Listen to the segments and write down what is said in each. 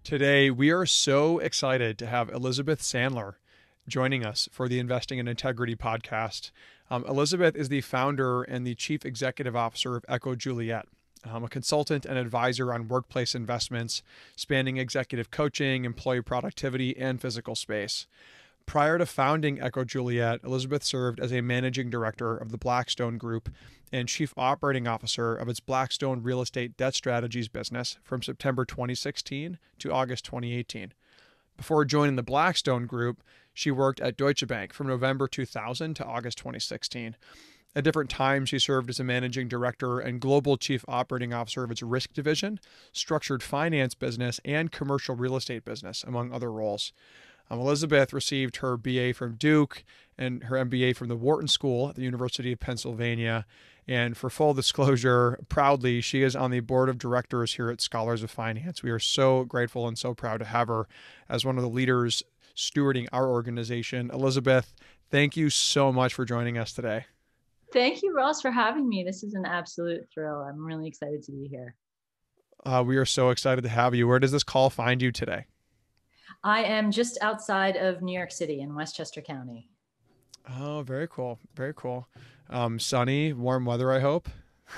Today, we are so excited to have Elizabeth Sandler joining us for the Investing in Integrity podcast. Elizabeth is the founder and the chief executive officer of Echo Juliet, a consultant and advisor on workplace investments, spanning executive coaching, employee productivity, and physical space. Prior to founding Echo Juliet, Elizabeth served as a managing director of the Blackstone Group and chief operating officer of its Blackstone Real Estate Debt Strategies business from September 2016 to August 2018. Before joining the Blackstone Group, she worked at Deutsche Bank from November 2000 to August 2016. At different times, she served as a managing director and global chief operating officer of its risk division, structured finance business, and commercial real estate business, among other roles. Elizabeth received her BA from Duke and her MBA from the Wharton School at the University of Pennsylvania. And for full disclosure, proudly, she is on the board of directors here at Scholars of Finance. We are so grateful and so proud to have her as one of the leaders stewarding our organization. Elizabeth, thank you so much for joining us today. Thank you, Ross, for having me. This is an absolute thrill. I'm really excited to be here. We are so excited to have you. Where does this call find you today? I am just outside of New York City in Westchester County. Oh, very cool. Very cool. Sunny, warm weather, I hope.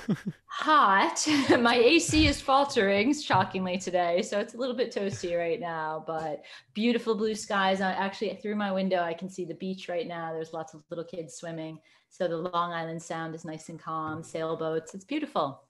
Hot. My AC is faltering shockingly today, so it's a little bit toasty right now, but beautiful blue skies. Actually, through my window, I can see the beach right now. There's lots of little kids swimming. So the Long Island Sound is nice and calm, sailboats. It's beautiful.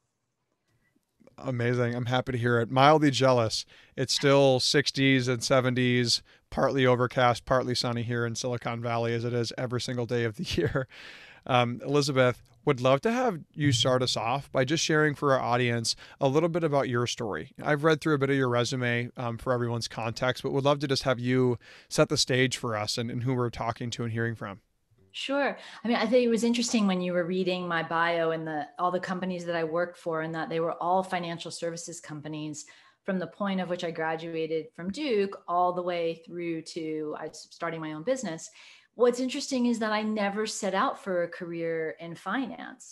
Amazing. I'm happy to hear it. Mildly jealous. It's still 60s and 70s, partly overcast, partly sunny here in Silicon Valley, as it is every single day of the year. Elizabeth, would love to have you start us off by just sharing for our audience a little bit about your story. I've read through a bit of your resume for everyone's context, but would love to just have you set the stage for us and who we're talking to and hearing from. Sure. I mean, I think it was interesting when you were reading my bio and all the companies that I worked for, and that they were all financial services companies from the point of which I graduated from Duke all the way through to starting my own business. What's interesting is that I never set out for a career in finance.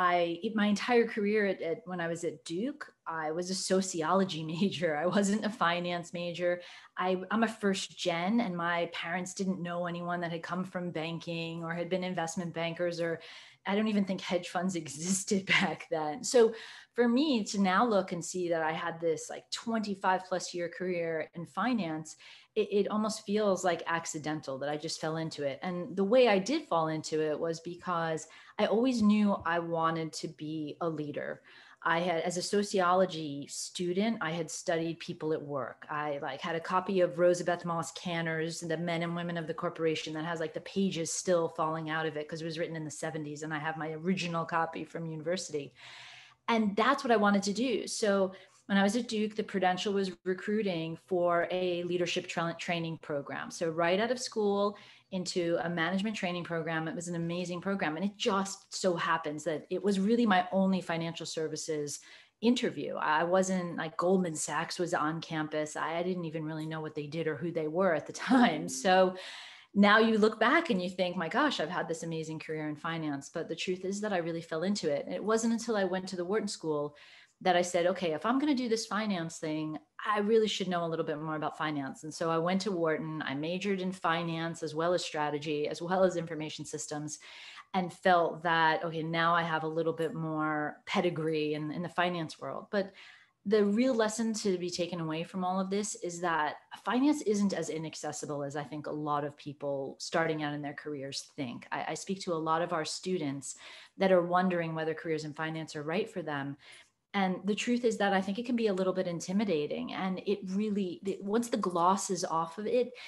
My entire career when I was at Duke, I was a sociology major. I wasn't a finance major. I'm a first gen, and my parents didn't know anyone that had come from banking or had been investment bankers, or I don't even think hedge funds existed back then. So for me to now look and see that I had this like 25 plus year career in finance, it almost feels like accidental that I just fell into it. And the way I did fall into it was because I always knew I wanted to be a leader. As a sociology student, I had studied people at work. I had a copy of Rosabeth Moss Kanner's The Men and Women of the Corporation that has the pages still falling out of it because it was written in the 70s. And I have my original copy from university. And that's what I wanted to do. So when I was at Duke, the Prudential was recruiting for a leadership training program. So right out of school into a management training program, it was an amazing program. And it just so happens that it was really my only financial services interview. I wasn't Goldman Sachs was on campus. I didn't even really know what they did or who they were at the time. So now you look back and you think, my gosh, I've had this amazing career in finance. But the truth is that I really fell into it. And it wasn't until I went to the Wharton School that I said, okay, if I'm going to do this finance thing, I really should know a little bit more about finance. And so I went to Wharton, I majored in finance as well as strategy, as well as information systems, and felt that, okay, now I have a little bit more pedigree in the finance world. But the real lesson to be taken away from all of this is that finance isn't as inaccessible as I think a lot of people starting out in their careers think. I speak to a lot of our students that are wondering whether careers in finance are right for them. And the truth is that I think it can be a little bit intimidating. And once the gloss is off of it,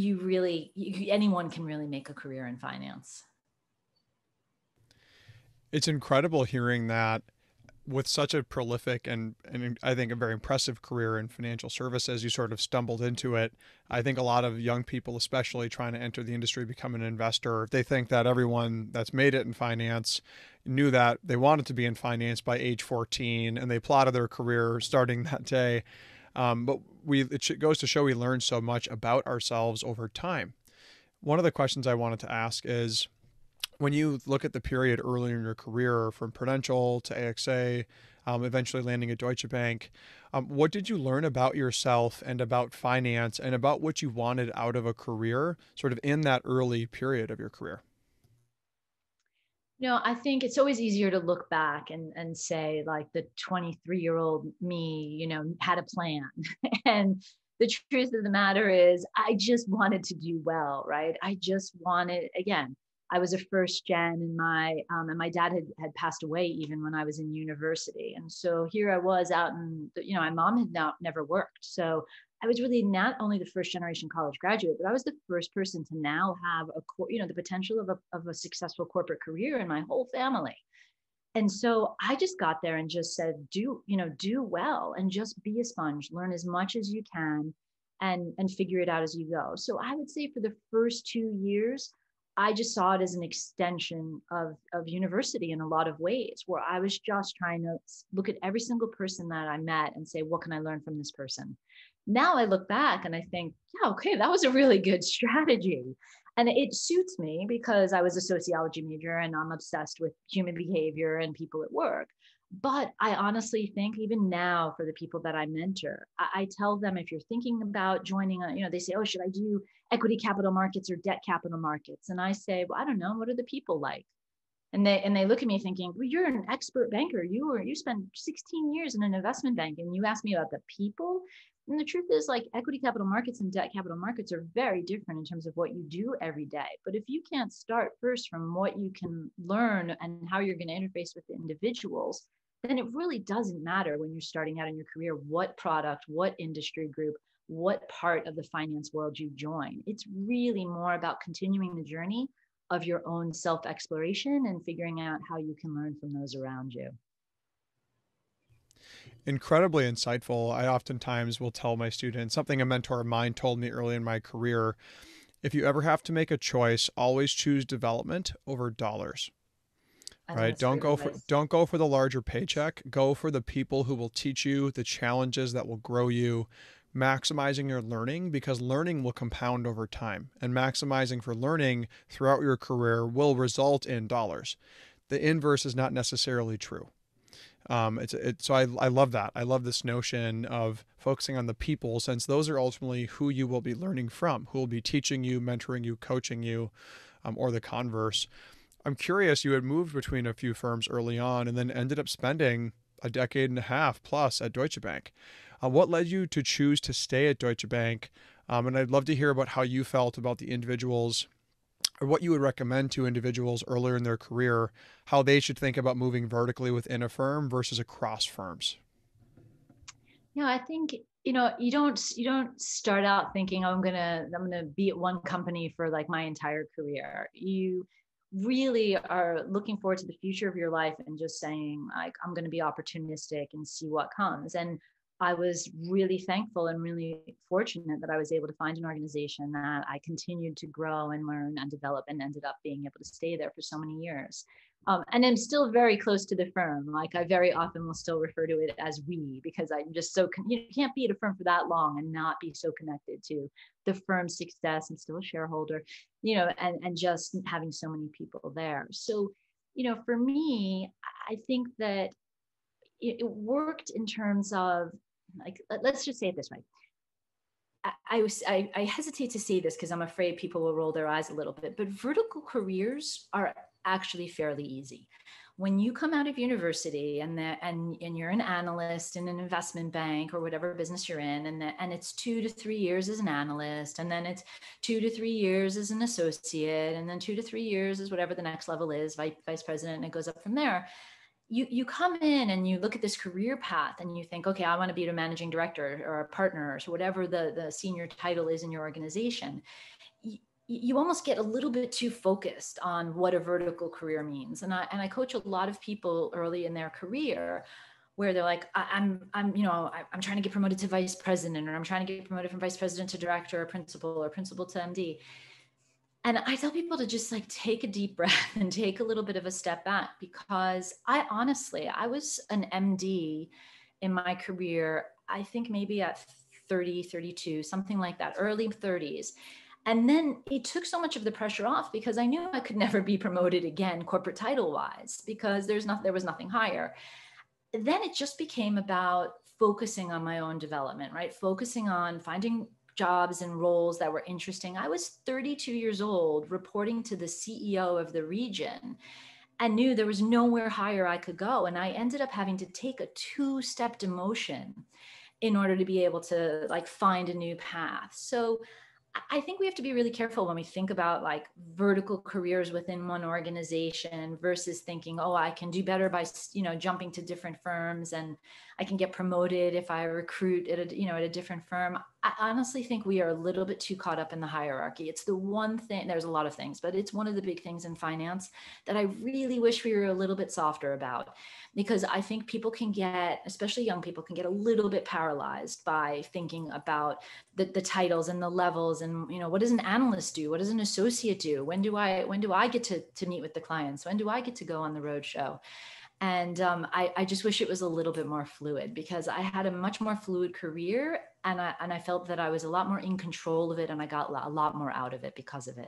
anyone can really make a career in finance. It's incredible hearing that with such a prolific and I think a very impressive career in financial services, you sort of stumbled into it. I think a lot of young people, especially trying to enter the industry, become an investor, they think that everyone that's made it in finance knew that they wanted to be in finance by age 14 and they plotted their career starting that day. But it goes to show we learn so much about ourselves over time. One of the questions I wanted to ask is, when you look at the period earlier in your career from Prudential to AXA, eventually landing at Deutsche Bank. What did you learn about yourself and about finance and about what you wanted out of a career, sort of in that early period of your career? I think it's always easier to look back and say, like, the 23-year-old me, had a plan. And the truth of the matter is, I just wanted to do well, right? I just wanted, again, I was a first gen, and my dad had passed away even when I was in university. And so here I was out in, my mom had never worked. So I was really not only the first generation college graduate, but I was the first person to now have the potential of a successful corporate career in my whole family. And so I just got there and just said, do well and just be a sponge, learn as much as you can and figure it out as you go. So I would say for the first 2 years, I just saw it as an extension of university in a lot of ways, where I was just trying to look at every single person that I met and say, what can I learn from this person? Now I look back and I think, yeah, okay, that was a really good strategy. And it suits me because I was a sociology major and I'm obsessed with human behavior and people at work. But I honestly think even now for the people that I mentor, I tell them, if you're thinking about joining they say, oh, should I do equity capital markets or debt capital markets? And I say, well, I don't know. What are the people like? And they look at me thinking, well, you're an expert banker. You spent 16 years in an investment bank and you ask me about the people. And the truth is, like, equity capital markets and debt capital markets are very different in terms of what you do every day. But if you can't start first from what you can learn and how you're going to interface with the individuals, then it really doesn't matter when you're starting out in your career what product, what industry group, what part of the finance world you join. It's really more about continuing the journey of your own self-exploration and figuring out how you can learn from those around you. Incredibly insightful. I oftentimes will tell my students something a mentor of mine told me early in my career. If you ever have to make a choice, always choose development over dollars. I think Right? that's great advice. Don't go for the larger paycheck. Go for the people who will teach you the challenges that will grow you, maximizing your learning because learning will compound over time, and maximizing for learning throughout your career will result in dollars. The inverse is not necessarily true. So I love that. I love this notion of focusing on the people, since those are ultimately who you will be learning from, who will be teaching you, mentoring you, coaching you, or the converse. I'm curious, you had moved between a few firms early on and then ended up spending a decade and a half plus at Deutsche Bank. What led you to choose to stay at Deutsche Bank? And I'd love to hear about how you felt about the individuals, or what you would recommend to individuals earlier in their career, how they should think about moving vertically within a firm versus across firms. I think you don't start out thinking, oh, I'm gonna be at one company for like my entire career. You really are looking forward to the future of your life and just saying, like, I'm going to be opportunistic and see what comes. And I was really thankful and really fortunate that I was able to find an organization that I continued to grow and learn and develop and ended up being able to stay there for so many years. And I'm still very close to the firm. Like, I very often will still refer to it as we, because I'm just you can't be at a firm for that long and not be so connected to the firm's success and still a shareholder, and just having so many people there. So, for me, I think that it worked in terms of, like, let's just say it this way. I hesitate to say this because I'm afraid people will roll their eyes a little bit, but vertical careers are actually fairly easy. When you come out of university and you're an analyst in an investment bank or whatever business you're in, and it's 2 to 3 years as an analyst, and then it's 2 to 3 years as an associate, and then 2 to 3 years is whatever the next level is, vice president, and it goes up from there. You come in and you look at this career path and you think, okay, I want to be a managing director or a partner or whatever the senior title is in your organization. You almost get a little bit too focused on what a vertical career means. And I coach a lot of people early in their career where they're like, I'm trying to get promoted to vice president, or I'm trying to get promoted from vice president to director or principal to MD. And I tell people to just, like, take a deep breath and take a little bit of a step back, because I was an MD in my career, I think maybe at 30, 32, something like that, early 30s. And then it took so much of the pressure off because I knew I could never be promoted again corporate title wise, because there was nothing higher. then it just became about focusing on my own development, right? Focusing on finding jobs and roles that were interesting. I was 32 years old, reporting to the CEO of the region, and knew there was nowhere higher I could go. And I ended up having to take a two-step demotion in order to be able to like find a new path. So I think we have to be really careful when we think about like vertical careers within one organization versus thinking, oh, I can do better by, jumping to different firms, and I can get promoted if I recruit at a different firm. I honestly think we are a little bit too caught up in the hierarchy. It's the one thing, there's a lot of things, but it's one of the big things in finance that I really wish we were a little bit softer about, because I think people can get, especially young people, can get a little bit paralyzed by thinking about the titles and the levels, and what does an analyst do, what does an associate do, when do I get to meet with the clients, when do I get to go on the road show. And I just wish it was a little bit more fluid, because I had a much more fluid career, and I felt that I was a lot more in control of it, and I got a lot more out of it because of it.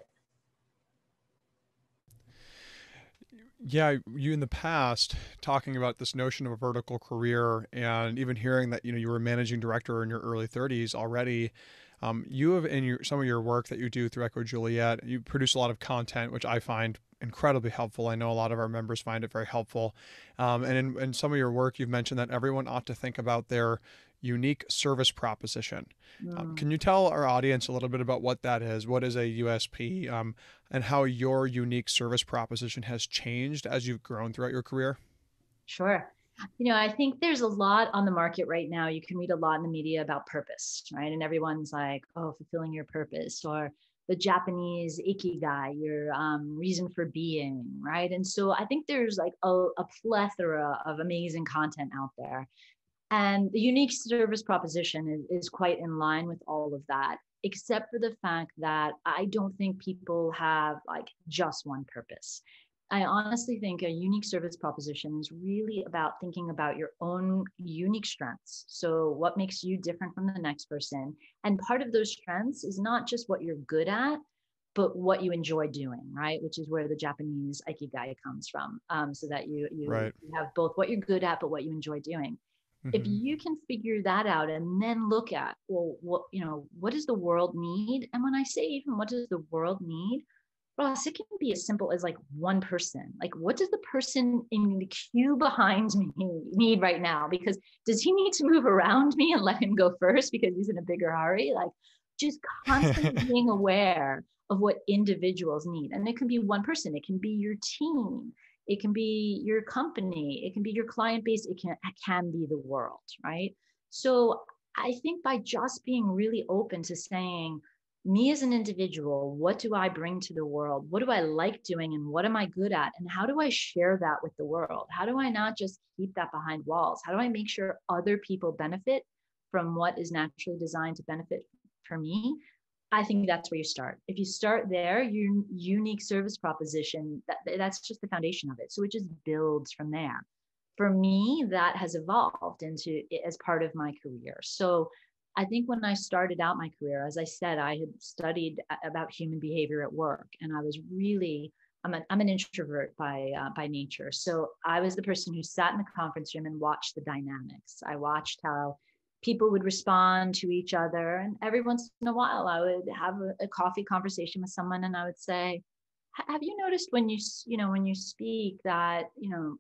Yeah, you in the past talking about this notion of a vertical career, and even hearing that you were a managing director in your early 30s already. You have in some of your work that you do through Echo Juliet, you produce a lot of content, which I find incredibly helpful. I know a lot of our members find it very helpful. And in some of your work, you've mentioned that everyone ought to think about their unique service proposition. Mm. Can you tell our audience a little bit about what that is? What is a USP, and how your unique service proposition has changed as you've grown throughout your career? Sure. I think there's a lot on the market right now. You can read a lot in the media about purpose, right? And everyone's like, oh, fulfilling your purpose, or the Japanese ikigai, your reason for being, right? And so I think there's like a plethora of amazing content out there. And the unique service proposition is quite in line with all of that, except for the fact that I don't think people have like just one purpose. I honestly think a unique service proposition is really about thinking about your own unique strengths. So, what makes you different from the next person? And part of those strengths is not just what you're good at, but what you enjoy doing, right? Which is where the Japanese ikigai comes from. So that you Right. have both what you're good at, but what you enjoy doing. If Hmm. you can figure that out and then look at, well, what does the world need? And when I say even what does the world need, Ross, it can be as simple as like one person. Like, what does the person in the queue behind me need right now? Because does he need to move around me and let him go first because he's in a bigger hurry? Like, just constantly being aware of what individuals need. And it can be one person, it can be your team, it can be your company, it can be your client base, it can be the world, right? So I think by just being really open to saying, me as an individual, what do I bring to the world? What do I like doing, and what am I good at? And how do I share that with the world? How do I not just keep that behind walls? How do I make sure other people benefit from what is naturally designed to benefit for me? I think that's where you start. If you start there, your unique service proposition, that's just the foundation of it. So it just builds from there. For me, that has evolved into as part of my career. So I think when I started out my career, as I said, I had studied about human behavior at work, and I was really I'm an introvert by nature. So I was the person who sat in the conference room and watched the dynamics. I watched how people would respond to each other, and every once in a while, I would have a coffee conversation with someone, and I would say, "Have you noticed when when you speak that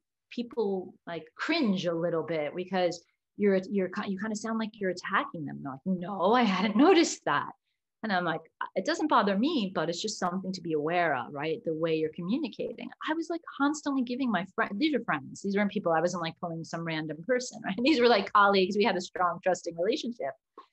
people like cringe a little bit because you kind of sound like you're attacking them?" They're like, "No, I hadn't noticed that." And I'm like, "It doesn't bother me, but it's just something to be aware of, right? The way you're communicating." I was like constantly giving my friend, these are friends, these weren't people, I wasn't like pulling some random person, right? These were like colleagues. We had a strong, trusting relationship.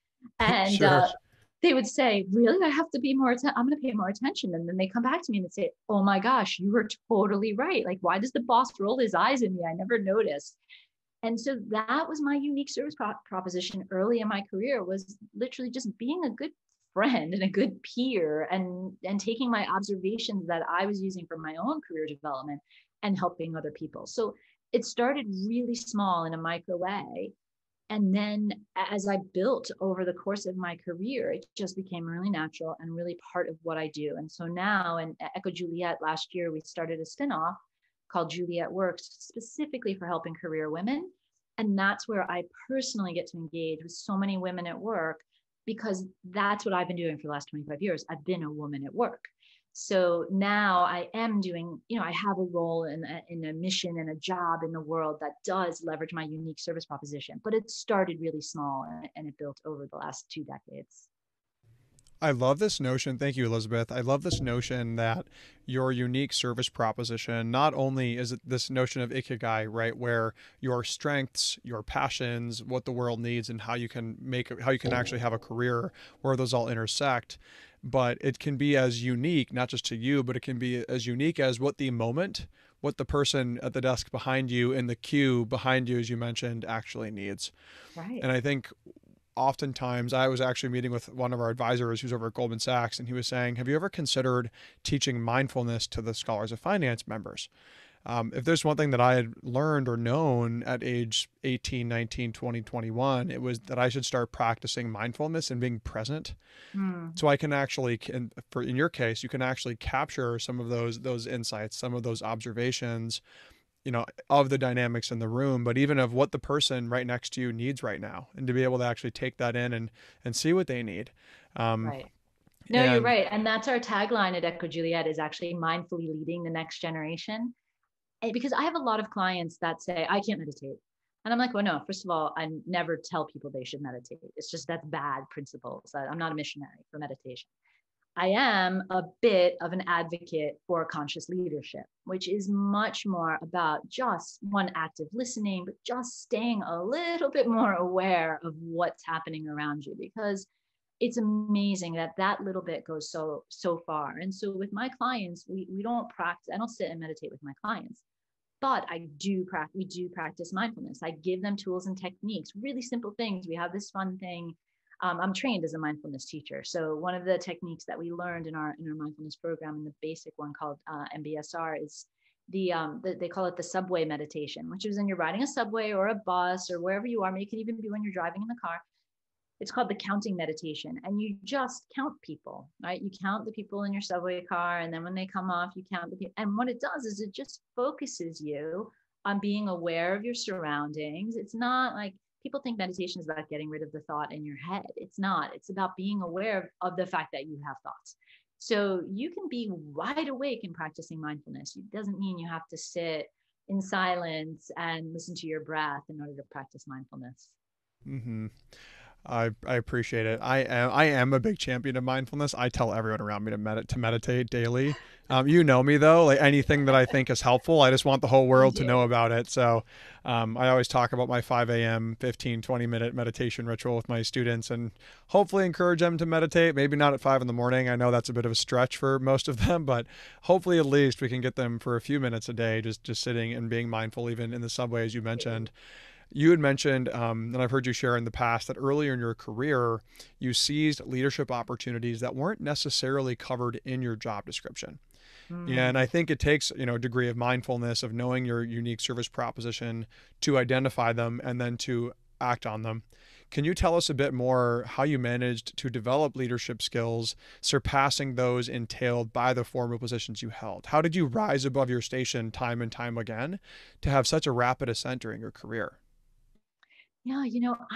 And Sure. they would say, "Really, I have to be more, I'm going to pay more attention." And then they come back to me and they say, "Oh my gosh, you were totally right. Like, why does the boss roll his eyes at me? I never noticed." And so that was my unique service proposition early in my career, was literally just being a good friend and a good peer, and taking my observations that I was using for my own career development and helping other people. So it started really small in a micro way. And then as I built over the course of my career, it just became really natural and really part of what I do. And so now, in Echo Juliet, last year, we started a spinoff called Juliet Works, specifically for helping career women. And that's where I personally get to engage with so many women at work, because that's what I've been doing for the last 25 years. I've been a woman at work. So now I am doing, I have a role in a mission and a job in the world that does leverage my unique service proposition, but it started really small and it built over the last 2 decades. I love this notion. Thank you, Elizabeth. I love this notion that your unique service proposition, not only is it this notion of ikigai, right, where your strengths, your passions, what the world needs, and how you can actually have a career where those all intersect, but it can be as unique, not just to you, but it can be as unique as what the person at the desk behind you in the queue behind you, as you mentioned, actually needs. Right. And I think oftentimes I was actually meeting with one of our advisors who's over at Goldman Sachs, and he was saying, have you ever considered teaching mindfulness to the Scholars of Finance members? If there's one thing that I had learned or known at age 18, 19, 20, 21, it was that I should start practicing mindfulness and being present. Mm, So I can actually, in your case, you can actually capture some of those insights, some of those observations, of the dynamics in the room, but even of what the person right next to you needs right now, and to be able to actually take that in and see what they need. Um, right. No, you're and right. And that's our tagline at Echo Juliet, is actually mindfully leading the next generation. Because I have a lot of clients that say, I can't meditate. And I'm like, well, no, first of all, I never tell people they should meditate. It's just, that's bad principles. I'm not a missionary for meditation. I am a bit of an advocate for conscious leadership, which is much more about just one active listening, but just staying a little bit more aware of what's happening around you, because it's amazing that that little bit goes so far. And so with my clients, we don't practice. I don't sit and meditate with my clients, but we do practice mindfulness. I give them tools and techniques, really simple things. We have this fun thing. I'm trained as a mindfulness teacher. So one of the techniques that we learned in our mindfulness program, and the basic one called MBSR, is they call it the subway meditation, which is when you're riding a subway or a bus or wherever you are. Maybe it can even be when you're driving in the car. It's called the counting meditation, and you just count people, right? You count the people in your subway car, and then when they come off, you count the people. And what it does is it just focuses you on being aware of your surroundings. It's not like people think meditation is about getting rid of the thought in your head. It's not. It's about being aware of the fact that you have thoughts. So you can be wide awake in practicing mindfulness. It doesn't mean you have to sit in silence and listen to your breath in order to practice mindfulness. mhm. I appreciate it. I am a big champion of mindfulness. I tell everyone around me to meditate daily. You know me though, like anything that I think is helpful, I just want the whole I world to know do. about it. So I always talk about my 5 a.m. 15, 20-minute meditation ritual with my students, and hopefully encourage them to meditate. Maybe not at 5 in the morning. I know that's a bit of a stretch for most of them, but hopefully at least we can get them for a few minutes a day, just sitting and being mindful, even in the subway, as you mentioned. You had mentioned, and I've heard you share in the past, that earlier in your career, you seized leadership opportunities that weren't necessarily covered in your job description. And I Mm. think it takes, a degree of mindfulness of knowing your unique service proposition to identify them and then to act on them. Can you tell us a bit more how you managed to develop leadership skills surpassing those entailed by the former positions you held? How did you rise above your station time and time again to have such a rapid ascent during your career? Yeah,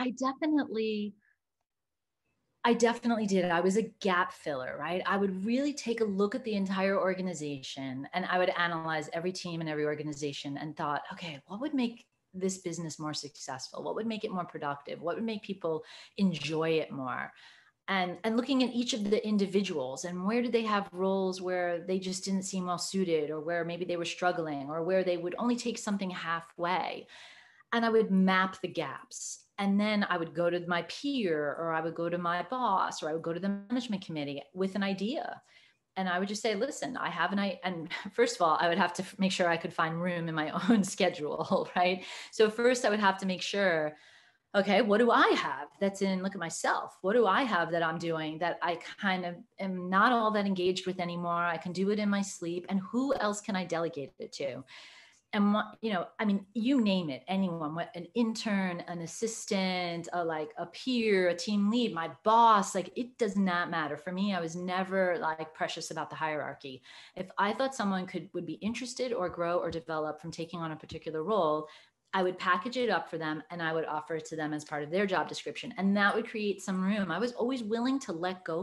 I definitely did. I was a gap filler, right? I would really take a look at the entire organization, and I would analyze every team and every organization and thought, okay, what would make this business more successful? What would make it more productive? What would make people enjoy it more? And looking at each of the individuals, and where did they have roles where they just didn't seem well suited, or where maybe they were struggling, or where they would only take something halfway, and I would map the gaps. And then I would go to my peer, or I would go to my boss, or I would go to the management committee with an idea. And I would just say, listen, I have an idea. And first of all, I would have to make sure I could find room in my own schedule, right? So first I would have to make sure, okay, what do I have that's in, look at myself. What do I have that I'm doing that I kind of am not all that engaged with anymore? I can do it in my sleep. And who else can I delegate it to? And what, I mean, you name it, anyone, what, an intern, an assistant, like a peer, a team lead, my boss, like it does not matter. For me, I was never like precious about the hierarchy. If I thought someone would be interested or grow or develop from taking on a particular role, I would package it up for them and I would offer it to them as part of their job description. And that would create some room. I was always willing to let go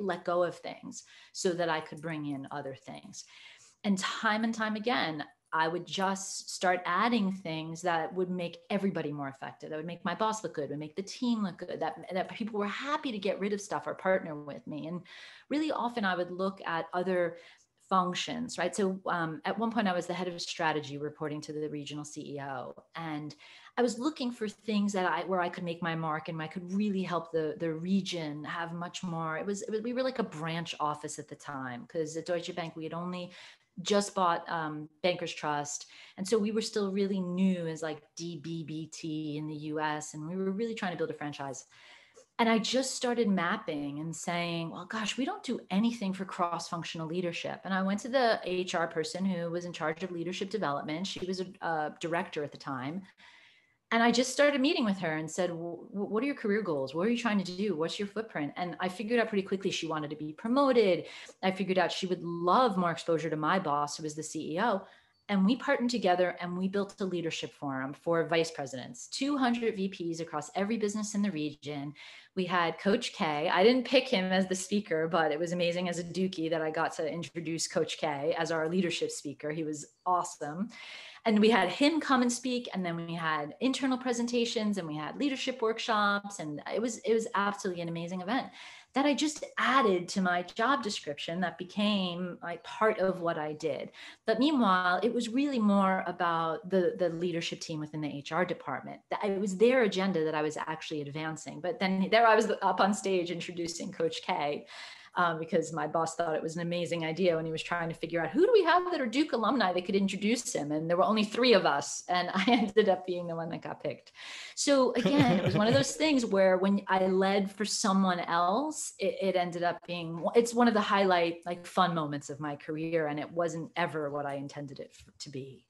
of things so that I could bring in other things. And time again, I would just start adding things that would make everybody more effective. That would make my boss look good, would make the team look good, that people were happy to get rid of stuff or partner with me. And really often I would look at other functions, right? So at one point I was the head of strategy reporting to the regional CEO. And I was looking for things where I could make my mark and I could really help the region have much more. We were like a branch office at the time, because at Deutsche Bank, we had only just bought Bankers Trust. And so we were still really new as like DBBT in the US. And we were really trying to build a franchise. And I just started mapping and saying, well, gosh, we don't do anything for cross-functional leadership. And I went to the HR person who was in charge of leadership development. She was a director at the time. And I just started meeting with her and said, what are your career goals? What are you trying to do? What's your footprint? And I figured out pretty quickly she wanted to be promoted. I figured out she would love more exposure to my boss, who was the CEO. And we partnered together and we built a leadership forum for vice presidents, 200 VPs across every business in the region. We had Coach K. I didn't pick him as the speaker, but it was amazing as a Dookie that I got to introduce Coach K as our leadership speaker. He was awesome. And we had him come and speak, and then we had internal presentations and we had leadership workshops. And it was absolutely an amazing event that I just added to my job description that became like part of what I did. But meanwhile, it was really more about the leadership team within the HR department. It was their agenda that I was actually advancing. But then there I was up on stage introducing Coach K. Because my boss thought it was an amazing idea when he was trying to figure out who do we have that are Duke alumni that could introduce him. And there were only 3 of us. And I ended up being the one that got picked. So again, it was one of those things where when I led for someone else, it ended up being, it's one of the highlight, like fun moments of my career. And it wasn't ever what I intended it to be.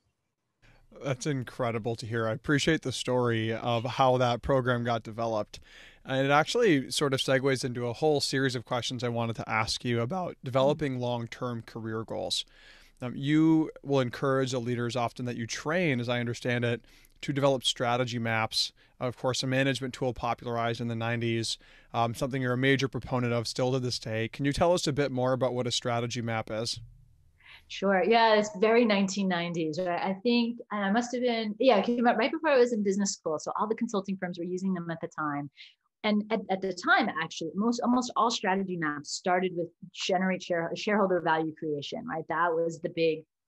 That's incredible to hear. I appreciate the story of how that program got developed. And it actually sort of segues into a whole series of questions I wanted to ask you about developing long-term career goals. You will encourage the leaders often that you train, as I understand it, to develop strategy maps. Of course, a management tool popularized in the 90s, something you're a major proponent of still to this day. Can you tell us a bit more about what a strategy map is? Sure. Yeah, it's very 1990s, right? I think I must have been, yeah, it came out right before I was in business school. So all the consulting firms were using them at the time. And at the time, actually, almost all strategy maps started with shareholder value creation, right? That was the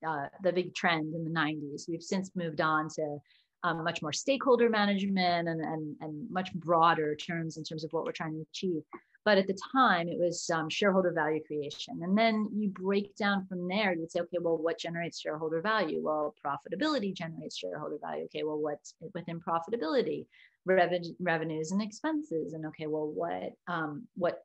big trend in the 90s. We've since moved on to much more stakeholder management and much broader terms in terms of what we're trying to achieve. But at the time, it was shareholder value creation. And then you break down from there, you would say, okay, well, what generates shareholder value? Well, profitability generates shareholder value. Okay, well, what's within profitability? Revenues and expenses. And okay, well, what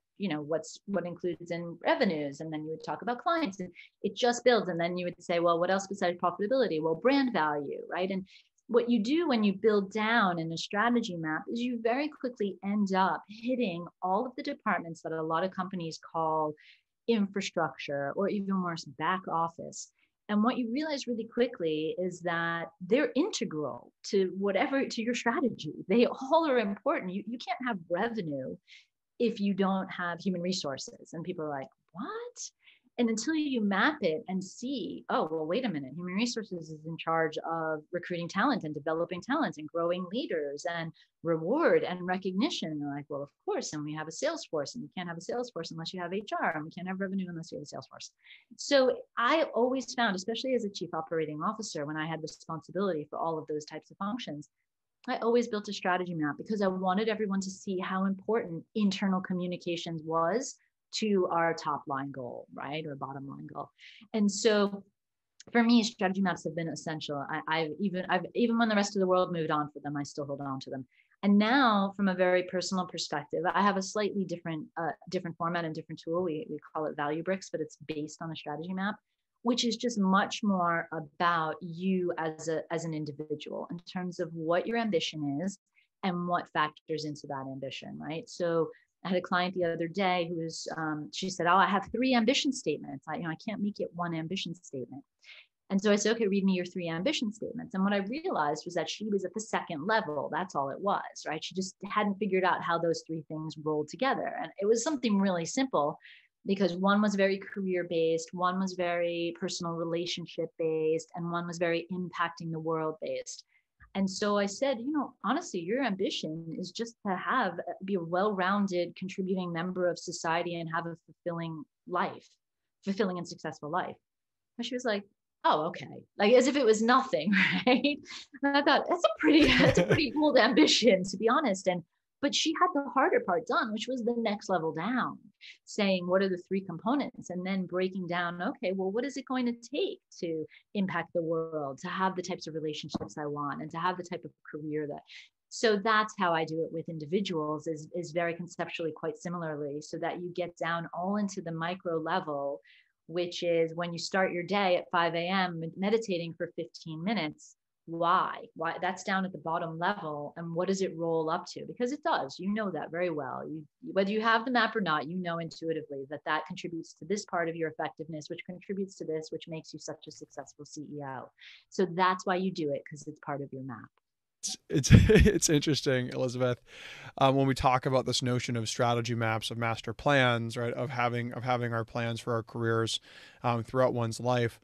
includes in revenues? And then you would talk about clients, and it just builds. And then you would say, well, what else besides profitability? Well, brand value, right? And what you do when you build down in a strategy map is you very quickly end up hitting all of the departments that a lot of companies call infrastructure or even worse, back office. And what you realize really quickly is that they're integral to your strategy. They all are important. You can't have revenue if you don't have human resources. And people are like, what? And until you map it and see, oh, well, wait a minute, human resources is in charge of recruiting talent and developing talent and growing leaders and reward and recognition. And they're like, well, of course. And we have a sales force, and you can't have a sales force unless you have HR, and we can't have revenue unless you have a sales force. So I always found, especially as a chief operating officer, when I had responsibility for all of those types of functions, I always built a strategy map because I wanted everyone to see how important internal communications was to our top line goal, right? Or bottom line goal. And so for me, strategy maps have been essential. I've even when the rest of the world moved on for them, I still hold on to them. And now from a very personal perspective, I have a slightly different format and different tool. We call it Value Bricks, but it's based on a strategy map, which is just much more about you as an individual in terms of what your ambition is and what factors into that ambition, right? So I had a client the other day she said, oh, I have 3 ambition statements. I can't make it one ambition statement. And so I said, okay, read me your 3 ambition statements. And what I realized was that she was at the second level. That's all it was, right? She just hadn't figured out how those 3 things rolled together. And it was something really simple because one was very career based, one was very personal relationship based, and one was very impacting the world based. And so I said, honestly, your ambition is just to be a well-rounded, contributing member of society and have a fulfilling and successful life. And she was like, oh, okay. Like as if it was nothing, right? And I thought that's a pretty bold ambition, to be honest. But she had the harder part done, which was the next level down, saying, what are the 3 components? And then breaking down, okay, well, what is it going to take to impact the world, to have the types of relationships I want, and to have the type of career that. So that's how I do it with individuals, is very conceptually quite similarly, so that you get down all into the micro level, which is when you start your day at 5 a.m. meditating for 15 minutes. Why that's down at the bottom level, and what does it roll up to? Because it does, that very well. Whether you have the map or not, intuitively that contributes to this part of your effectiveness, which contributes to this, which makes you such a successful CEO. So that's why you do it, because it's part of your map. It's interesting, Elizabeth, when we talk about this notion of strategy maps, of master plans, right, of having our plans for our careers throughout one's life.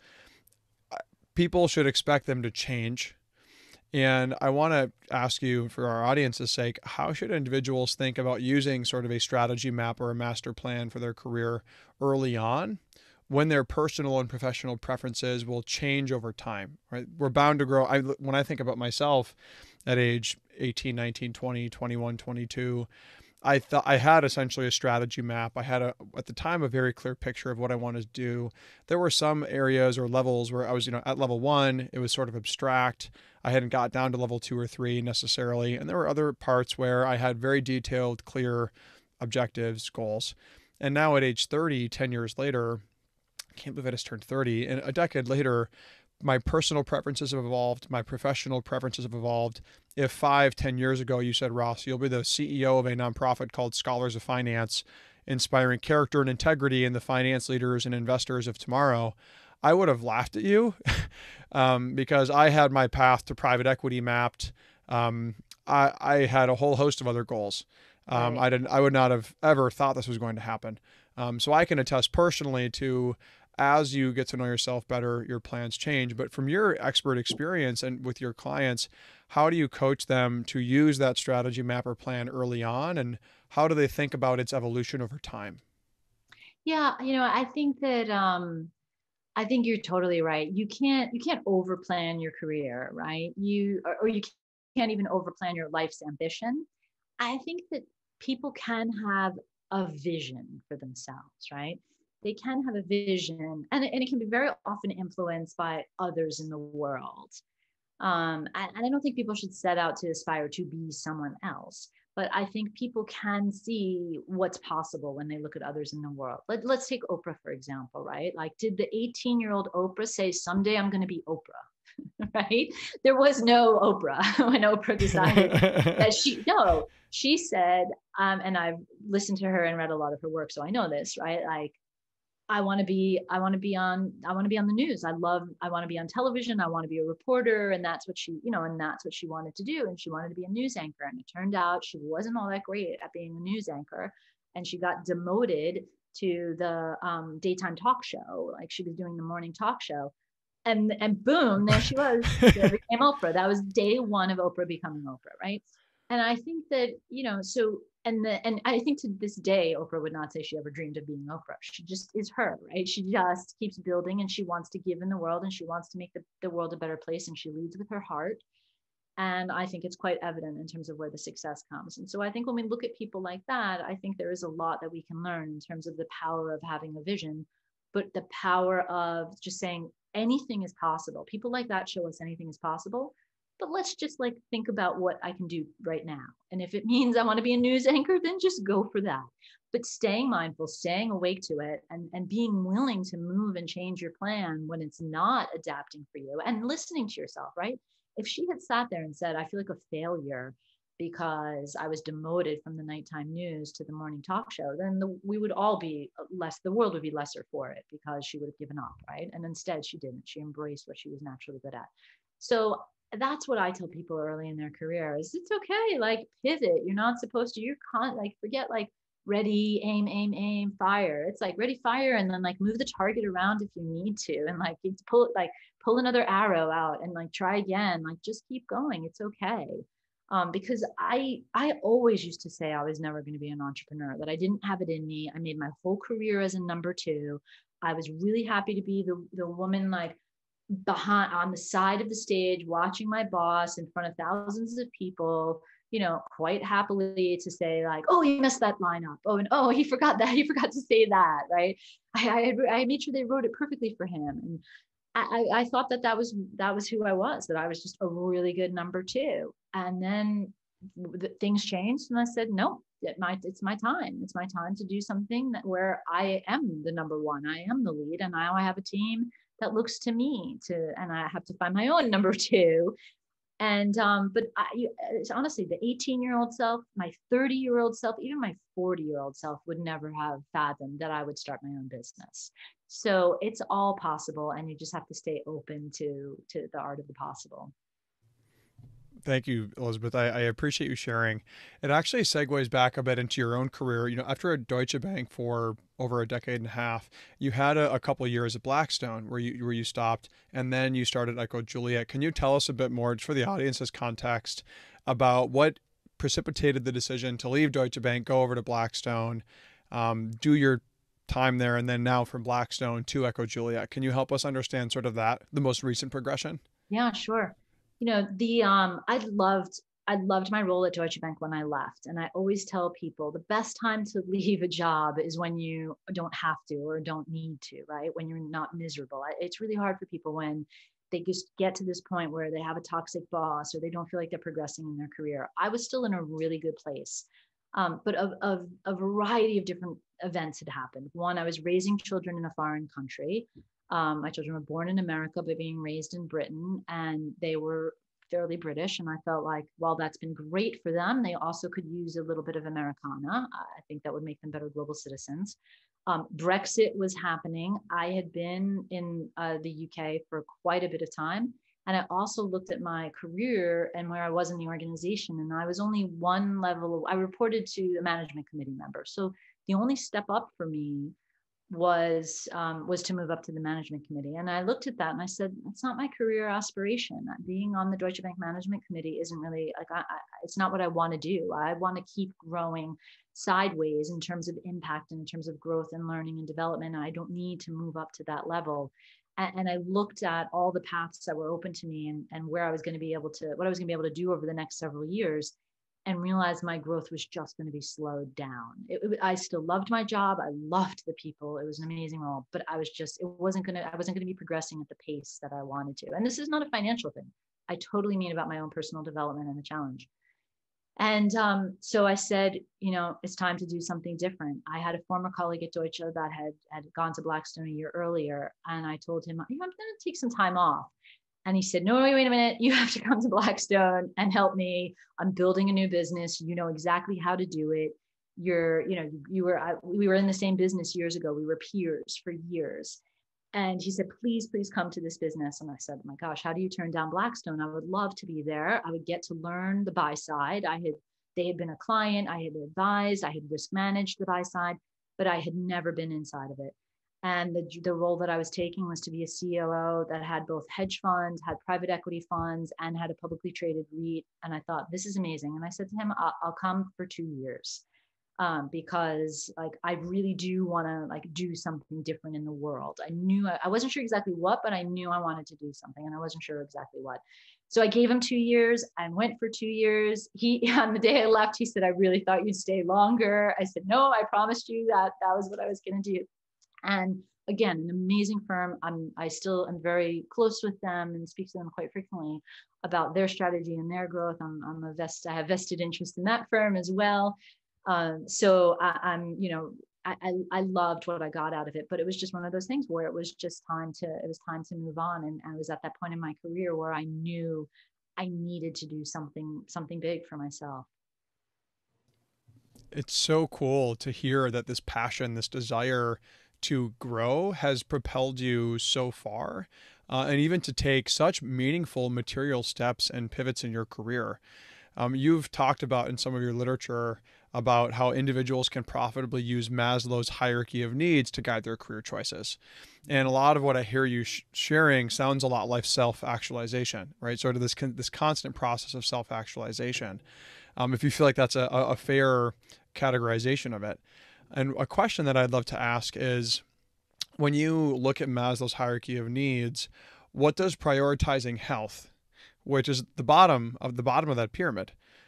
People should expect them to change. And I want to ask you, for our audience's sake, how should individuals think about using sort of a strategy map or a master plan for their career early on, when their personal and professional preferences will change over time, right? We're bound to grow. When I think about myself at age 18, 19, 20, 21, 22, I thought I had essentially a strategy map. I had at the time, a very clear picture of what I wanted to do. There were some areas or levels where I was, at level 1, it was sort of abstract. I hadn't got down to level 2 or 3 necessarily. And there were other parts where I had very detailed, clear objectives, goals. And now at age 30, 10 years later, I can't believe I just turned 30, and a decade later, my personal preferences have evolved. My professional preferences have evolved. If 5, 10 years ago you said, Ross, you'll be the CEO of a nonprofit called Scholars of Finance, inspiring character and integrity in the finance leaders and investors of tomorrow, I would have laughed at you because I had my path to private equity mapped. I had a whole host of other goals. Right. I would not have ever thought this was going to happen. So I can attest personally to, as you get to know yourself better, your plans change. But from your expert experience and with your clients, how do you coach them to use that strategy map or plan early on? And how do they think about its evolution over time? Yeah, I think you're totally right. You can't over plan your career, right? Or you can't even over plan your life's ambition. I think that people can have a vision for themselves, right? They can have a vision, and it can be very often influenced by others in the world. And I don't think people should set out to aspire to be someone else. But I think people can see what's possible when they look at others in the world. Let's take Oprah, for example, right? Like, did the 18-year-old Oprah say, someday I'm going to be Oprah? Right? There was no Oprah when Oprah decided that she said, and I've listened to her and read a lot of her work, so I know this, right? Like, I want to be on the news. I want to be on television. I want to be a reporter. And that's what she wanted to do. And she wanted to be a news anchor. And it turned out she wasn't all that great at being a news anchor. And she got demoted to the daytime talk show. Like, she was doing the morning talk show. And boom, there she was. There became Oprah. That was day one of Oprah becoming Oprah, right? And I think that, so, and I think to this day, Oprah would not say she ever dreamed of being Oprah. She just is her, right? She just keeps building, and she wants to give in the world, and she wants to make the world a better place, and she leads with her heart. And I think it's quite evident in terms of where the success comes. And so I think when we look at people like that, I think there is a lot that we can learn in terms of the power of having a vision, but the power of just saying anything is possible. People like that show us anything is possible. But let's just think about what I can do right now. And if it means I want to be a news anchor, then just go for that. But staying mindful, staying awake to it, and being willing to move and change your plan when it's not adapting for you, and listening to yourself, right? If she had sat there and said, I feel like a failure because I was demoted from the nighttime news to the morning talk show, then we would all be less, the world would be lesser for it because she would have given up, right? And instead she didn't. She embraced what she was naturally good at. So that's what I tell people early in their career is it's okay, like pivot. You're not supposed to, like forget like ready, aim, aim, aim, fire. It's like ready, fire, and then like move the target around if you need to, and like pull another arrow out and like try again. Like just keep going. It's okay. Because I always used to say I was never going to be an entrepreneur, that I didn't have it in me. I made my whole career as a number two. I was really happy to be the woman like behind on the side of the stage watching my boss in front of thousands of people, quite happily to say like, oh, he messed that line up, oh, and oh, he forgot that, he forgot to say that, right? I made sure they wrote it perfectly for him, and I thought that was who I was, that I was just a really good number two. And then things changed, and I said, no, it's my time. It's my time to do something where I am the number one. I am the lead, and now I have a team that looks to me and I have to find my own number two. And but it's honestly, the 18-year-old self, my 30-year-old self, even my 40-year-old self would never have fathomed that I would start my own business. So it's all possible, and you just have to stay open to the art of the possible. Thank you, Elizabeth. I appreciate you sharing. It actually segues back a bit into your own career. After a Deutsche Bank for over a decade and a half, you had a couple of years at Blackstone where you stopped, and then you started Echo Juliet. Can you tell us a bit more, just for the audience's context, about what precipitated the decision to leave Deutsche Bank, go over to Blackstone, do your time there, and then now from Blackstone to Echo Juliet? Can you help us understand sort of the most recent progression? Yeah, sure. I loved my role at Deutsche Bank when I left. And I always tell people the best time to leave a job is when you don't have to or don't need to, right? When you're not miserable. It's really hard for people when they just get to this point where they have a toxic boss or they don't feel like they're progressing in their career. I was still in a really good place. But of a variety of different events had happened. One, I was raising children in a foreign country. My children were born in America, but being raised in Britain, and they were fairly British. And I felt like, while that's been great for them, they also could use a little bit of Americana. I think that would make them better global citizens. Brexit was happening. I had been in the UK for quite a bit of time. And I also looked at my career and where I was in the organization. And I was only one level, I reported to a management committee member. So the only step up for me was to move up to the management committee. And I looked at that and I said, it's not my career aspiration. Being on the Deutsche Bank management committee isn't really like, it's not what I want to do. I want to keep growing sideways in terms of impact and in terms of growth and learning and development. I don't need to move up to that level. And I looked at all the paths that were open to me and where I was going to be able to, what I was going to be able to do over the next several years, and realized my growth was just going to be slowed down. I still loved my job. I loved the people. It was an amazing role, but I wasn't going to be progressing at the pace that I wanted to. And this is not a financial thing. I totally mean about my own personal development and the challenge. And so I said, it's time to do something different. I had a former colleague at Deutsche that had gone to Blackstone a year earlier. And I told him, I'm going to take some time off. And he said, no, wait a minute. You have to come to Blackstone and help me. I'm building a new business. You know exactly how to do it. We were in the same business years ago. We were peers for years. And he said, please come to this business. And I said, oh my gosh, how do you turn down Blackstone? I would love to be there. I would get to learn the buy side. They had been a client. I had advised, I had risk managed the buy side, but I had never been inside of it. And the role that I was taking was to be a COO that had both hedge funds, had private equity funds, and had a publicly traded REIT. And I thought, this is amazing. And I said to him, I'll come for 2 years because like I really do want to like do something different in the world. I wasn't sure exactly what, but I knew I wanted to do something, and I wasn't sure exactly what. So I gave him 2 years and went for 2 years. On the day I left, he said, I really thought you'd stay longer. I said, no, I promised you that was what I was going to do. And again, an amazing firm. I still am very close with them and speak to them quite frequently about their strategy and their growth. I have vested interest in that firm as well. So I loved what I got out of it, but it was just one of those things where it was time to move on. And I was at that point in my career where I knew I needed to do something big for myself. It's so cool to hear that this passion, this desire to grow has propelled you so far, and even to take such meaningful material steps and pivots in your career. You've talked about in some of your literature about how individuals can profitably use Maslow's hierarchy of needs to guide their career choices. And a lot of what I hear you sharing sounds a lot like self-actualization, right? Sort of this constant process of self-actualization. If you feel like that's a fair categorization of it. And a question that I'd love to ask is, when you look at Maslow's hierarchy of needs, what does prioritizing health, which is the bottom of that pyramid,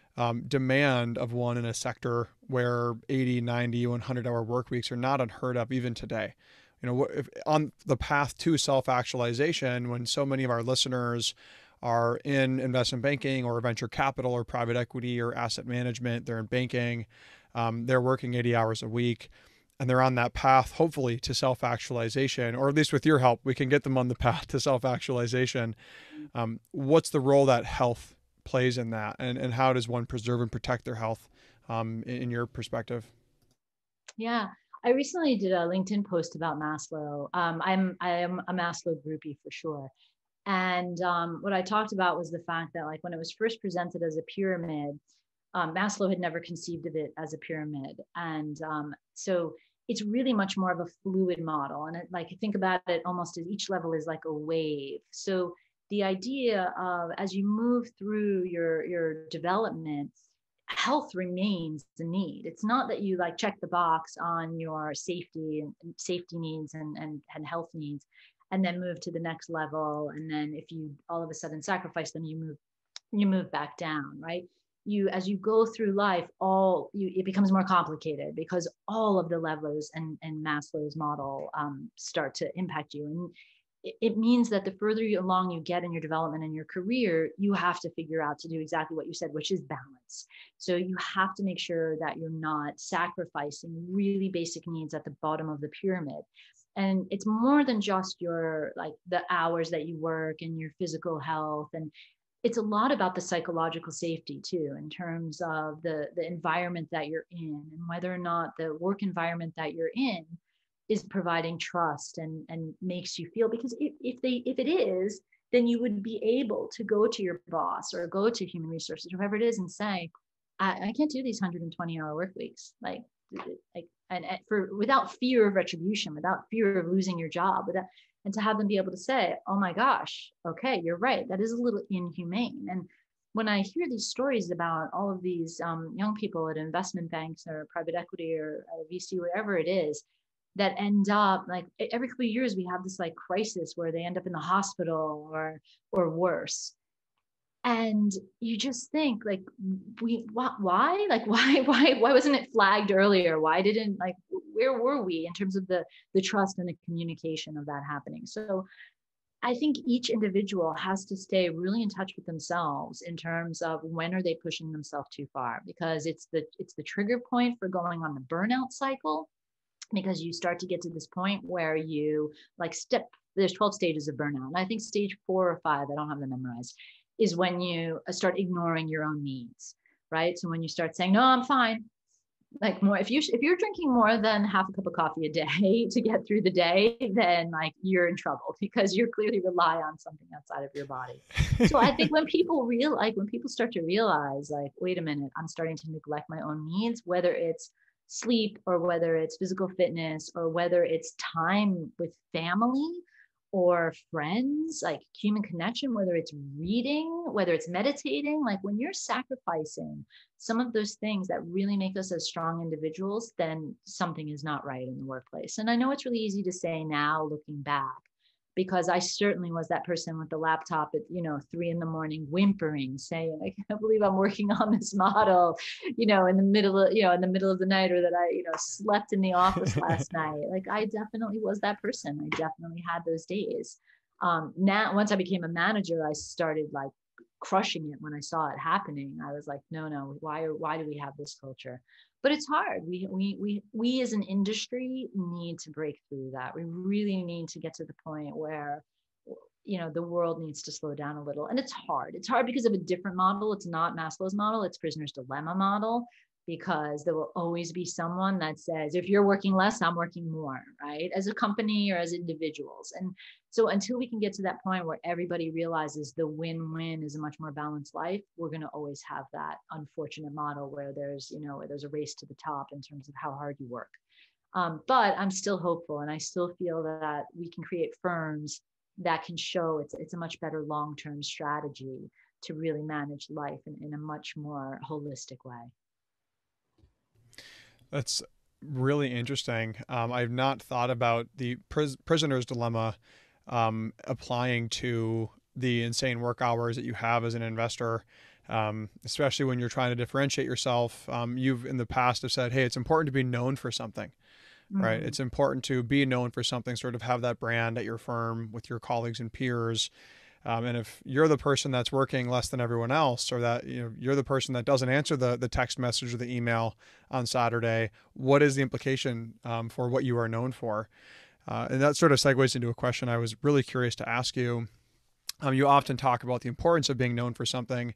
demand of one in a sector where 80, 90, 100-hour work weeks are not unheard of even today? If on the path to self-actualization, when so many of our listeners are in investment banking or venture capital or private equity or asset management, they're in banking, they're working 80 hours a week, and they're on that path, hopefully, to self-actualization, or at least with your help, we can get them on the path to self-actualization. What's the role that health plays in that, and how does one preserve and protect their health, in your perspective? Yeah, I recently did a LinkedIn post about Maslow. I am a Maslow groupie for sure. And what I talked about was the fact that, like, when it was first presented as a pyramid, Maslow had never conceived of it as a pyramid, and so it's really much more of a fluid model. And like, think about it almost as each level is like a wave. So the idea of, as you move through your development, health remains the need. It's not that you like check the box on your safety needs and health needs and then move to the next level, and then if you all of a sudden sacrifice them, you move back down, right? You, as you go through life, it becomes more complicated because all of the levels and Maslow's model start to impact you. And it means that the further along you get in your development and your career, you have to figure out to do exactly what you said, which is balance. So you have to make sure that you're not sacrificing really basic needs at the bottom of the pyramid. And it's more than just your, like, the hours that you work and your physical health. And it's a lot about the psychological safety too, in terms of the environment that you're in, and whether or not the work environment that you're in is providing trust and makes you feel, because if it is, then you would be able to go to your boss or go to human resources, whoever it is, and say, I can't do these 120-hour work weeks, like and for without fear of retribution, without fear of losing your job, and to have them be able to say, oh my gosh, okay, you're right, that is a little inhumane. And when I hear these stories about all of these young people at investment banks or private equity or VC, wherever it is, that end up, like, every couple of years we have this like crisis where they end up in the hospital or worse. And you just think, like, why, like, why wasn't it flagged earlier? Why didn't, like, where were we in terms of the trust and the communication of that happening? So I think each individual has to stay really in touch with themselves in terms of when are they pushing themselves too far, because it's the trigger point for going on the burnout cycle, because you start to get to this point where you, like, there's 12 stages of burnout. And I think stage 4 or 5, I don't have them memorized, is when you start ignoring your own needs, right? So when you start saying, no, I'm fine. Like, more, if you're drinking more than half a cup of coffee a day to get through the day, then, like, you're in trouble because you're clearly rely on something outside of your body. So I think when people start to realize, like, wait a minute, I'm starting to neglect my own needs, whether it's sleep or whether it's physical fitness or whether it's time with family or friends, like human connection, whether it's reading, whether it's meditating, like, when you're sacrificing some of those things that really make us as strong individuals, then something is not right in the workplace. And I know it's really easy to say now, looking back, because I certainly was that person with the laptop at 3 a.m, whimpering, saying, I can't believe I'm working on this model, in the middle of the night, or that I, slept in the office last night. Like, I definitely was that person. I definitely had those days. Now, once I became a manager, I started, like, crushing it when I saw it happening. I was like, no, why do we have this culture? But it's hard. We as an industry need to break through that. We really need to get to the point where, the world needs to slow down a little. And it's hard. It's hard because of a different model. It's not Maslow's model. It's Prisoner's Dilemma model. because there will always be someone that says, if you're working less, I'm working more, right? As a company or as individuals. And so until we can get to that point where everybody realizes the win-win is a much more balanced life, we're going to always have that unfortunate model where there's, where there's a race to the top in terms of how hard you work. But I'm still hopeful, and I still feel that we can create firms that can show it's a much better long-term strategy to really manage life in a much more holistic way. That's really interesting. I've not thought about the prisoner's dilemma applying to the insane work hours that you have as an investor, especially when you're trying to differentiate yourself. You've in the past have said, hey, it's important to be known for something, right? Mm. It's important to be known for something, sort of have that brand at your firm with your colleagues and peers. And if you're the person that's working less than everyone else, or that you're the person that doesn't answer the text message or the email on Saturday, what is the implication for what you are known for? And that sort of segues into a question I was really curious to ask you. You often talk about the importance of being known for something.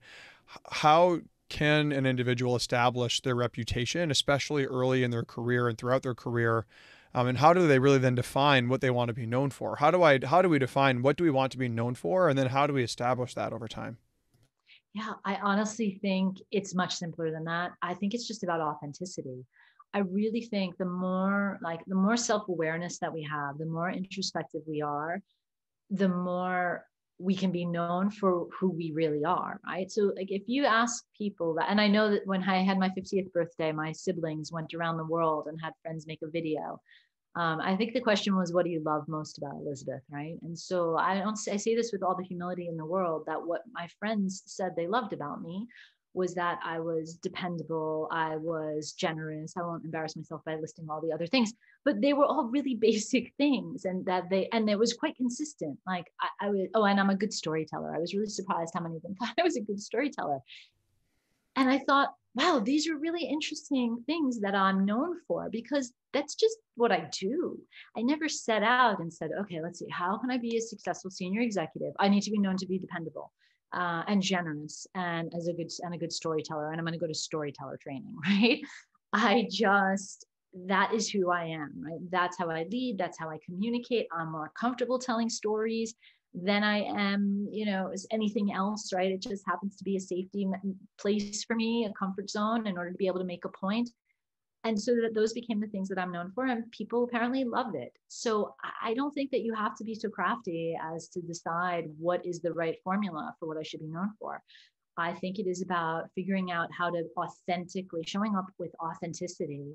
How can an individual establish their reputation, especially early in their career and throughout their career? And how do they really then define what they want to be known for? How do we define what do we want to be known for? And then how do we establish that over time? Yeah, I honestly think it's much simpler than that. I think it's just about authenticity. I really think the more self-awareness that we have, the more introspective we are, the more we can be known for who we really are, right? So like if you ask people that, and I know that when I had my 50th birthday, my siblings went around the world and had friends make a video. I think the question was, what do you love most about Elizabeth, right? And so I say this with all the humility in the world, that what my friends said they loved about me was that I was dependable, I was generous. I won't embarrass myself by listing all the other things, but they were all really basic things, and and it was quite consistent. Like I was, oh, and I'm a good storyteller. I was really surprised how many of them thought I was a good storyteller. And I thought, wow, these are really interesting things that I'm known for, because that's just what I do. I never set out and said, okay, let's see, how can I be a successful senior executive? I need to be known to be dependable and generous and a good storyteller. And I'm going to go to storyteller training, right? I just, that is who I am, right? That's how I lead. That's how I communicate. I'm more comfortable telling stories than I am, as anything else, right? It just happens to be a safety place for me, a comfort zone, in order to be able to make a point. And so that those became the things that I'm known for, and people apparently loved it. So I don't think that you have to be so crafty as to decide what is the right formula for what I should be known for. I think it is about figuring out how to authentically showing up with authenticity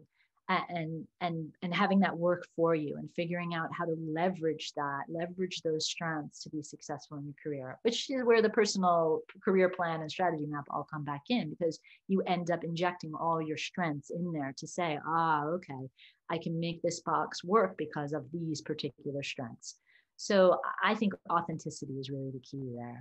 and having that work for you, and figuring out how to leverage those strengths to be successful in your career, which is where the personal career plan and strategy map all come back in, because you end up injecting all your strengths in there to say, okay, I can make this box work because of these particular strengths. So I think authenticity is really the key there.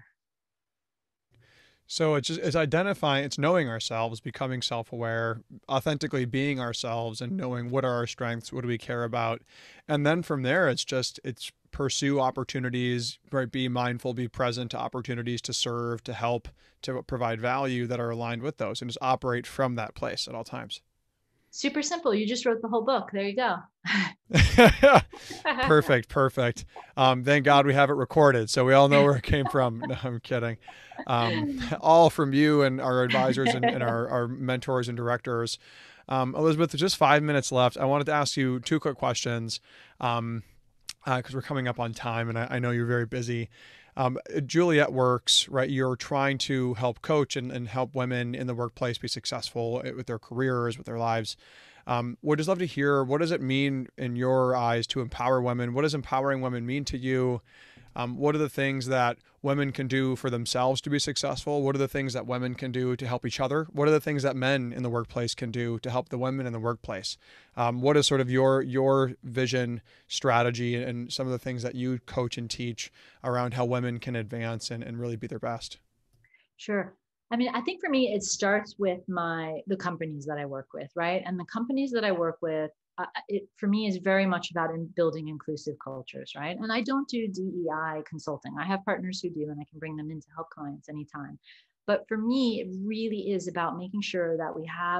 So it's identifying, it's knowing ourselves, becoming self-aware, authentically being ourselves, and knowing what are our strengths, what do we care about, and then from there it's pursue opportunities, right? Be mindful, be present to opportunities to serve, to help, to provide value that are aligned with those, and just operate from that place at all times. Super simple. You just wrote the whole book. There you go. Perfect, perfect. Thank God we have it recorded, so we all know where it came from. No, I'm kidding. All from you and our advisors and our mentors and directors. Elizabeth, just 5 minutes left. I wanted to ask you two quick questions because we're coming up on time, and I know you're very busy. Juliet Works, right? You're trying to help coach and help women in the workplace be successful with their careers, with their lives. Would just love to hear, what does it mean in your eyes to empower women? What does empowering women mean to you? What are the things that women can do for themselves to be successful? What are the things that women can do to help each other? What are the things that men in the workplace can do to help the women in the workplace? What is sort of your vision, strategy, and some of the things that you coach and teach around how women can advance and really be their best? Sure. I mean, I think for me, it starts with the companies that I work with, right? And the companies that I work with, it for me is very much about building inclusive cultures, right? And I don't do DEI consulting. I have partners who do, and I can bring them in to help clients anytime. But for me, it really is about making sure that we have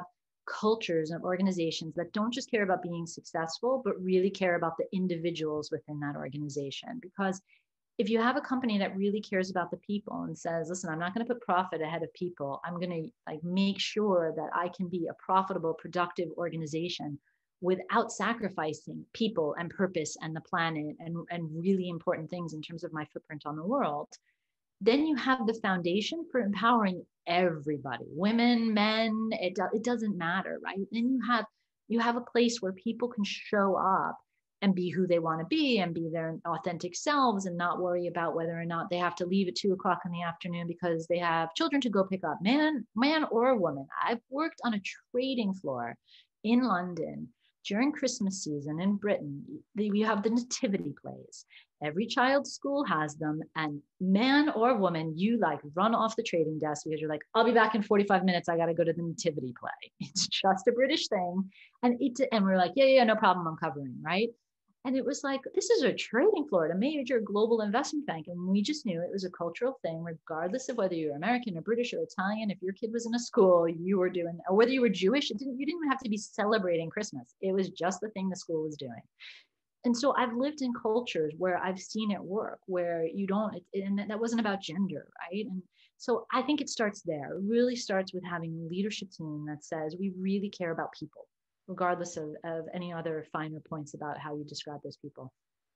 cultures and organizations that don't just care about being successful, but really care about the individuals within that organization. Because if you have a company that really cares about the people and says, listen, I'm not going to put profit ahead of people. I'm going to like make sure that I can be a profitable, productive organization without sacrificing people and purpose and the planet and really important things in terms of my footprint on the world, then you have the foundation for empowering everybody, women, men, it doesn't matter, right? Then you have a place where people can show up and be who they want to be and be their authentic selves and not worry about whether or not they have to leave at 2 o'clock in the afternoon because they have children to go pick up, man or woman. I've worked on a trading floor in London during Christmas season in Britain. You have the nativity plays. Every child's school has them, and man or woman, you like run off the trading desk because you're like, I'll be back in 45 minutes. I got to go to the nativity play. It's just a British thing. And we're like, yeah, no problem. I'm covering, right? And it was like, this is a trading floor at a major global investment bank. And we just knew it was a cultural thing, regardless of whether you're American or British or Italian. If your kid was in a school, you were doing, or whether you were Jewish, you didn't even have to be celebrating Christmas. It was just the thing the school was doing. And so I've lived in cultures where I've seen it work, where you don't, and that wasn't about gender, right? And so I think it starts there. It really starts with having a leadership team that says we really care about people, regardless of any other finer points about how you describe those people.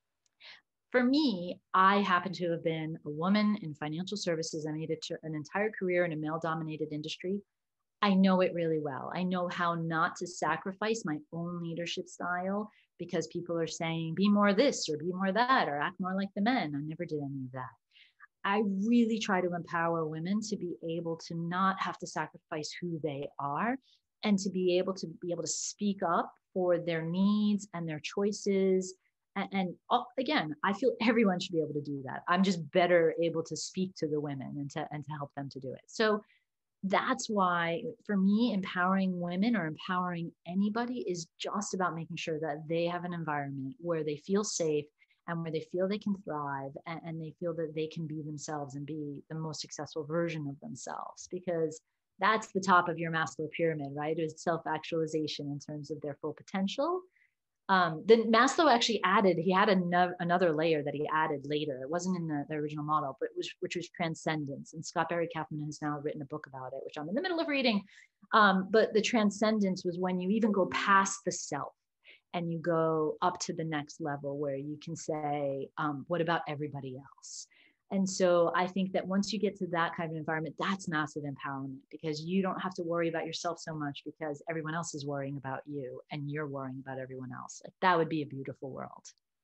For me, I happen to have been a woman in financial services. I made an entire career in a male-dominated industry. I know it really well. I know how not to sacrifice my own leadership style because people are saying, be more this or be more that or act more like the men. I never did any of that. I really try to empower women to be able to not have to sacrifice who they are and to be able to speak up for their needs and their choices. And again, I feel everyone should be able to do that. I'm just better able to speak to the women and to help them to do it. So that's why for me, empowering women or empowering anybody is just about making sure that they have an environment where they feel safe and where they feel they can thrive and they feel that they can be themselves and be the most successful version of themselves, because that's the top of your Maslow pyramid, right? It is self-actualization in terms of their full potential. Then Maslow actually he had another layer that he added later. It wasn't in the original model, but which was transcendence. And Scott Barry Kaufman has now written a book about it, which I'm in the middle of reading. But the transcendence was when you even go past the self and you go up to the next level where you can say, what about everybody else? And so I think that once you get to that kind of environment, that's massive empowerment, because you don't have to worry about yourself so much because everyone else is worrying about you and you're worrying about everyone else. Like, that would be a beautiful world.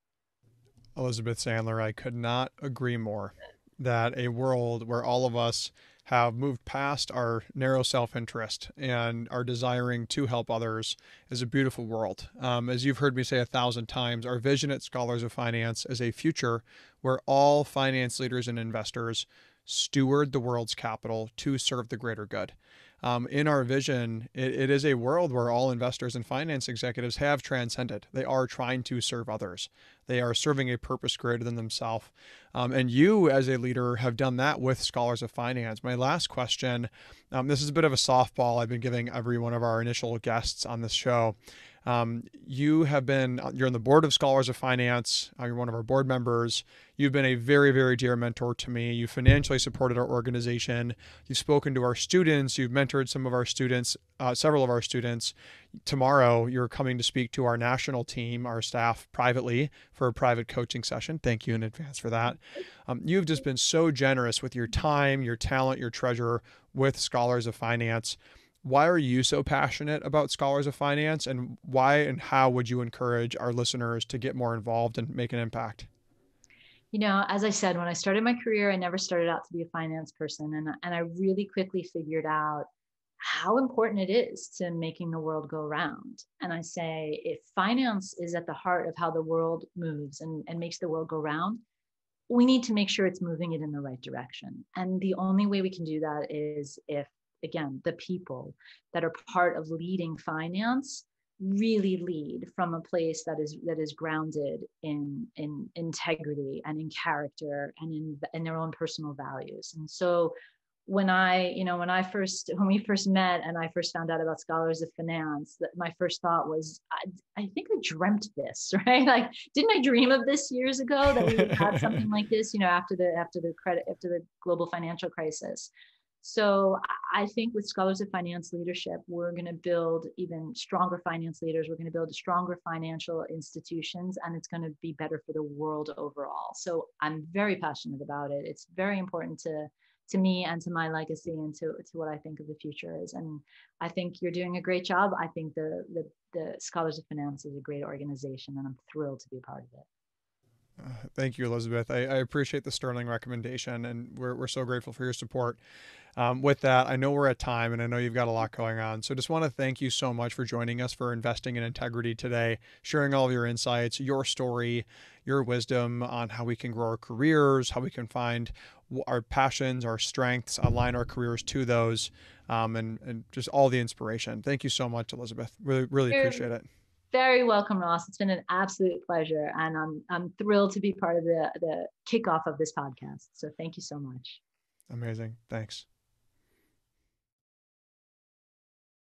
Elizabeth Sandler, I could not agree more that a world where all of us have moved past our narrow self-interest and are desiring to help others is a beautiful world. As you've heard me say 1,000 times, our vision at Scholars of Finance is a future where all finance leaders and investors steward the world's capital to serve the greater good. In our vision, it is a world where all investors and finance executives have transcended. They are trying to serve others. They are serving a purpose greater than themselves. And you, as a leader, have done that with Scholars of Finance. My last question, this is a bit of a softball I've been giving every one of our initial guests on this show. You're on the board of Scholars of Finance. You're one of our board members. You've been a very, very dear mentor to me. You financially supported our organization. You've spoken to our students. You've mentored some of our students, several of our students. Tomorrow, you're coming to speak to our national team, our staff, privately for a private coaching session. Thank you in advance for that. You've just been so generous with your time, your talent, your treasure with Scholars of Finance. Why are you so passionate about Scholars of Finance, and why and how would you encourage our listeners to get more involved and make an impact? You know, as I said, when I started my career, I never started out to be a finance person. And I really quickly figured out how important it is to making the world go round. And I say, if finance is at the heart of how the world moves and makes the world go round, we need to make sure it's moving it in the right direction. And the only way we can do that is if, again, the people that are part of leading finance really lead from a place that is grounded in integrity and in character and in their own personal values. And so when we first met and I first found out about Scholars of Finance, that my first thought was, I think I dreamt this, right? Like, didn't I dream of this years ago that we would have something like this, after the global financial crisis? So I think with Scholars of Finance leadership, we're going to build even stronger finance leaders. We're going to build stronger financial institutions, and it's going to be better for the world overall. So I'm very passionate about it. It's very important to me and to my legacy and to what I think of the future is. And I think you're doing a great job. I think the Scholars of Finance is a great organization, and I'm thrilled to be a part of it. Thank you, Elizabeth. I appreciate the sterling recommendation, and we're so grateful for your support. With that, I know we're at time, and I know you've got a lot going on. So just want to thank you so much for joining us for Investing in Integrity today, sharing all of your insights, your story, your wisdom on how we can grow our careers, how we can find our passions, our strengths, align our careers to those, and just all the inspiration. Thank you so much, Elizabeth. Really, really You're appreciate it. very welcome, Ross. It's been an absolute pleasure, and I'm thrilled to be part of the kickoff of this podcast. So thank you so much. Amazing. Thanks.